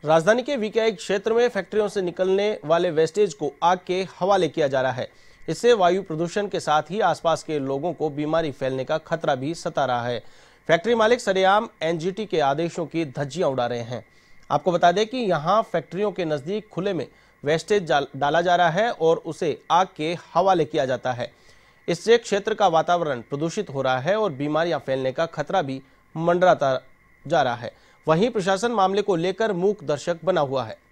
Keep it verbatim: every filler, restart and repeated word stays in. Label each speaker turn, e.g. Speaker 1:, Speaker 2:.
Speaker 1: राजधानी के वीकेआई क्षेत्र में फैक्ट्रियों से निकलने वाले वेस्टेज को आग के हवाले किया जा रहा है। इससे वायु प्रदूषण के साथ ही आसपास के लोगों को बीमारी फैलने का खतरा भी सता रहा है। फैक्ट्री मालिक सरेआम एनजीटी के आदेशों की धज्जियां उड़ा रहे हैं। आपको बता दें कि यहां फैक्ट्रियों के नजदीक खुले में वेस्टेज डाला जा रहा है और उसे आग के हवाले किया जाता है। इससे क्षेत्र का वातावरण प्रदूषित हो रहा है और बीमारियां फैलने का खतरा भी मंडराता जा रहा है। वहीं प्रशासन मामले को लेकर मूक दर्शक बना हुआ है।